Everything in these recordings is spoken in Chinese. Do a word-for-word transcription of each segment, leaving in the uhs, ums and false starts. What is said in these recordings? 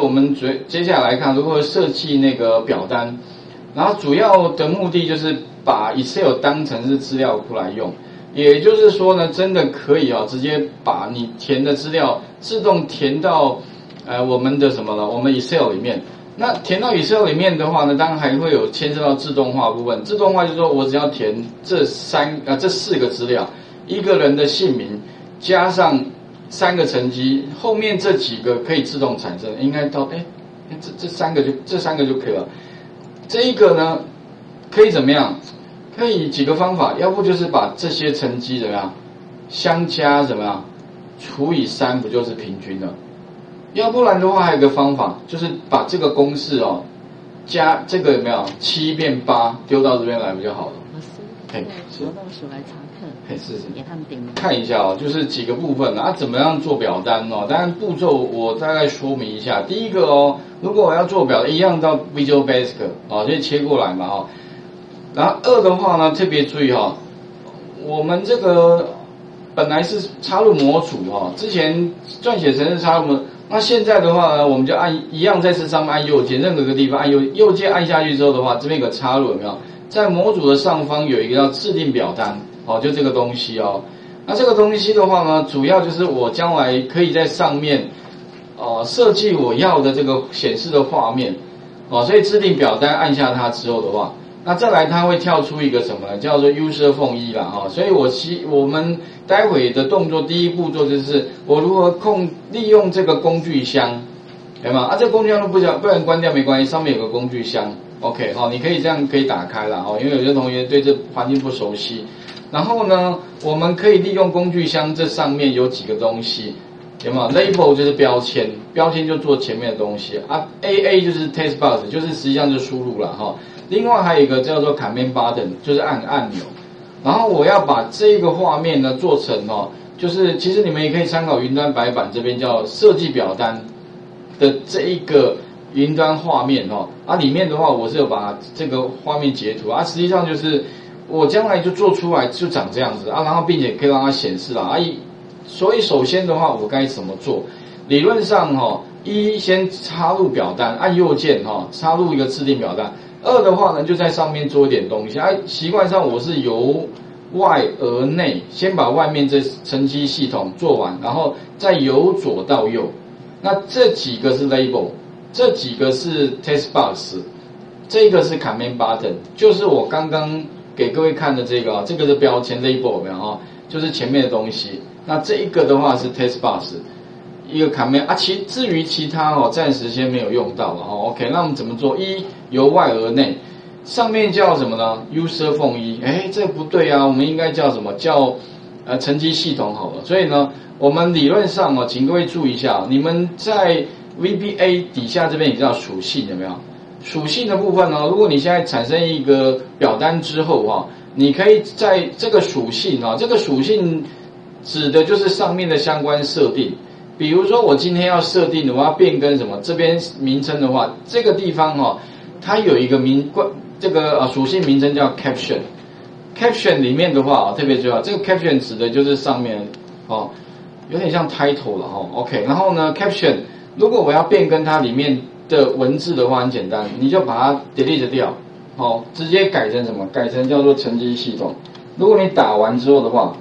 我们接接下来看如何设计那个表单，然后主要的目的就是把 Excel 当成是资料库来用，也就是说呢，真的可以啊，直接把你填的资料自动填到呃我们的什么了，我们 Excel 里面。那填到 Excel 里面的话呢，当然还会有牵涉到自动化部分。自动化就是说我只要填这三啊这四个资料，一个人的姓名加上三个成绩，后面这几个可以自动产生，应该到哎，这这三个就这三个就可以了。这一个呢，可以怎么样？可以几个方法，要不就是把这些成绩怎么样相加怎么样除以三，不就是平均了？要不然的话，还有一个方法，就是把这个公式哦加这个有没有七变八丢到这边来不就好了？ 老师， 嘿，是。 活动署来查课， 嘿，是是。 也他们点看一下哦，就是几个部分啊，怎么样做表单哦？当然步骤我大概说明一下。第一个哦，如果我要做表，一样到 Visual Basic 哦，就切过来嘛哦。然后二的话呢，特别注意哈、哦，我们这个本来是插入模组哈、哦，之前撰写程式插入模。那现在的话呢，我们就按一样在这上面按右键，任何一个地方按右右键按下去之后的话，这边有个插入有没有？在模组的上方有一个叫制定表单，哦，就这个东西哦。那这个东西的话呢，主要就是我将来可以在上面，哦，设计我要的这个显示的画面，哦，所以制定表单按下它之后的话。那再来，它会跳出一个什么呢？叫做 User 凤一啦，哈，所以我希我们待会的动作第一步骤就是我如何控利用这个工具箱，对吗？啊，这个工具箱都不想不然关掉没关系，上面有个工具箱 ，OK， 哈，你可以这样可以打开啦，哈，因为有些同学对这环境不熟悉。然后呢，我们可以利用工具箱，这上面有几个东西，有没有 ？Label 就是标签，标签就做前面的东西啊 ，A A 就是 Text Box， 就是实际上就输入了哈。另外还有一个叫做 Command Button， 就是按按钮。然后我要把这个画面呢做成哦，就是其实你们也可以参考云端白板这边叫设计表单的这一个云端画面哦。啊，里面的话我是有把这个画面截图啊，实际上就是我将来就做出来就长这样子啊，然后并且可以让它显示啦啊。所以首先的话，我该怎么做？理论上哈、哦，一先插入表单，按右键哈、哦，插入一个制定表单。二的话呢，就在上面做一点东西。哎、啊，习惯上我是由外而内，先把外面这成绩系统做完，然后再由左到右。那这几个是 label， 这几个是 text box， 这个是 command button， 就是我刚刚给各位看的这个啊，这个是标签 label 有没有啊？就是前面的东西。那这一个的话是 text box。一个 command 啊，其至于其他哦，暂时先没有用到了哦。OK， 那我们怎么做？一由外而内，上面叫什么呢 ？User 凤一，哎，这不对啊，我们应该叫什么？叫呃成绩系统好了。所以呢，我们理论上哦，请各位注意一下，你们在 V B A 底下这边也叫属性有没有？属性的部分呢，如果你现在产生一个表单之后哈、哦，你可以在这个属性啊、哦，这个属性指的就是上面的相关设定。比如说我今天要设定的，我要变更什么？这边名称的话，这个地方哦，它有一个名冠，这个呃属性名称叫 caption。caption 里面的话，特别重要，这个 caption 指的就是上面哦，有点像 title 了哦。OK， 然后呢 caption 如果我要变更它里面的文字的话，很简单，你就把它 delete 掉，哦，直接改成什么？改成叫做成绩系统。如果你打完之后的话。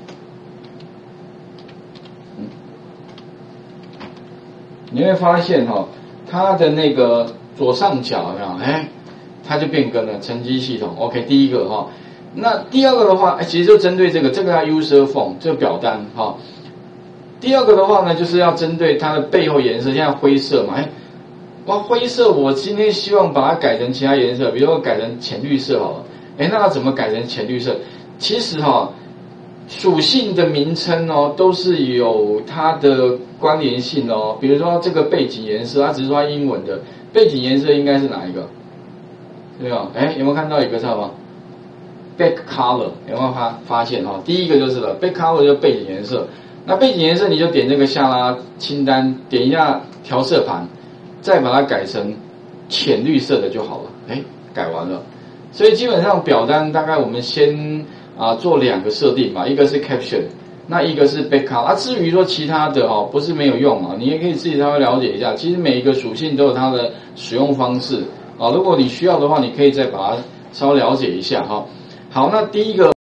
你会发现哈、哦，它的那个左上角有没有？哎，它就变更了成绩系统。OK， 第一个哈、哦，那第二个的话，哎，其实就针对这个，这个叫 user form 这个表单哈、哦。第二个的话呢，就是要针对它的背后颜色，现在灰色嘛，哎，哇，灰色我今天希望把它改成其他颜色，比如说改成浅绿色好了。哎，那要怎么改成浅绿色？其实哈、哦。属性的名称哦，都是有它的关联性哦。比如说这个背景颜色，它只是说英文的背景颜色应该是哪一个？对吧？哎，有没有看到一个叫什么 back color？ 有没有发发现哈、哦？第一个就是了 ，back color 就是背景颜色。那背景颜色你就点这个下拉清单，点一下调色盘，再把它改成浅绿色的就好了。哎，改完了。所以基本上表单大概我们先。啊，做两个设定嘛，一个是 caption， 那一个是 backup 啊。至于说其他的哦，不是没有用啊，你也可以自己稍微了解一下。其实每一个属性都有它的使用方式啊。如果你需要的话，你可以再把它稍微了解一下哈。好，那第一个。